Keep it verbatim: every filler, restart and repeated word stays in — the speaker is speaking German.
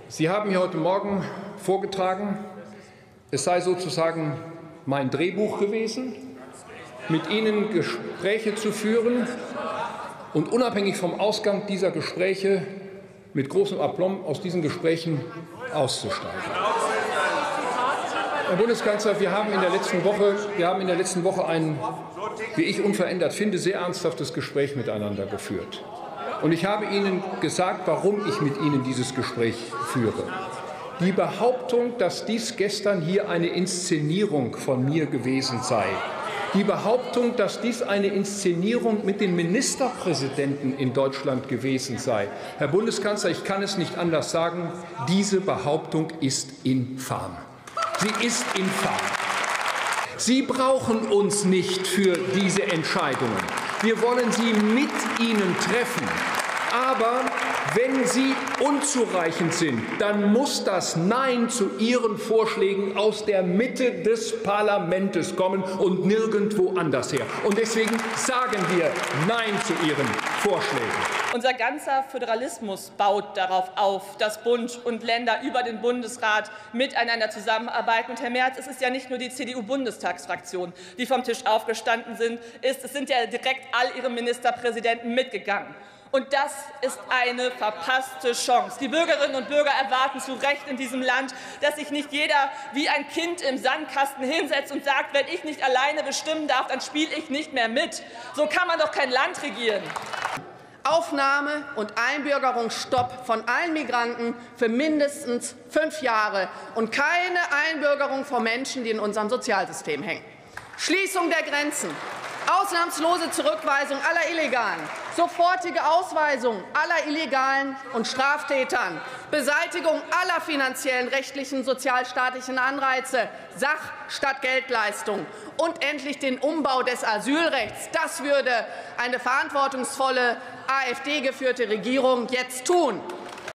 Sie haben hier heute Morgen vorgetragen, es sei sozusagen mein Drehbuch gewesen, mit Ihnen Gespräche zu führen und unabhängig vom Ausgang dieser Gespräche mit großem Aplomb aus diesen Gesprächen auszusteigen. Herr Bundeskanzler, wir haben in der letzten Woche, wir haben in der letzten Woche ein, wie ich unverändert finde, sehr ernsthaftes Gespräch miteinander geführt. Und ich habe Ihnen gesagt, warum ich mit Ihnen dieses Gespräch führe. Die Behauptung, dass dies gestern hier eine Inszenierung von mir gewesen sei, die Behauptung, dass dies eine Inszenierung mit den Ministerpräsidenten in Deutschland gewesen sei. Herr Bundeskanzler, ich kann es nicht anders sagen, diese Behauptung ist infam. Sie ist infam. Sie brauchen uns nicht für diese Entscheidungen. Wir wollen sie mit Ihnen treffen. Aber wenn sie unzureichend sind, dann muss das Nein zu Ihren Vorschlägen aus der Mitte des Parlaments kommen und nirgendwo anders her. Und deswegen sagen wir Nein zu Ihren Vorschlägen. Unser ganzer Föderalismus baut darauf auf, dass Bund und Länder über den Bundesrat miteinander zusammenarbeiten. Und Herr Merz, es ist ja nicht nur die C D U-Bundestagsfraktion, die vom Tisch aufgestanden sind. Es sind ja direkt all Ihre Ministerpräsidenten mitgegangen. Und das ist eine verpasste Chance. Die Bürgerinnen und Bürger erwarten zu Recht in diesem Land, dass sich nicht jeder wie ein Kind im Sandkasten hinsetzt und sagt, wenn ich nicht alleine bestimmen darf, dann spiele ich nicht mehr mit. So kann man doch kein Land regieren. Aufnahme und Einbürgerungsstopp von allen Migranten für mindestens fünf Jahre und keine Einbürgerung von Menschen, die in unserem Sozialsystem hängen. Schließung der Grenzen, ausnahmslose Zurückweisung aller Illegalen, sofortige Ausweisung aller Illegalen und Straftätern, Beseitigung aller finanziellen, rechtlichen, sozialstaatlichen Anreize, Sach- statt Geldleistung und endlich den Umbau des Asylrechts. Das würde eine verantwortungsvolle AfD-geführte Regierung jetzt tun.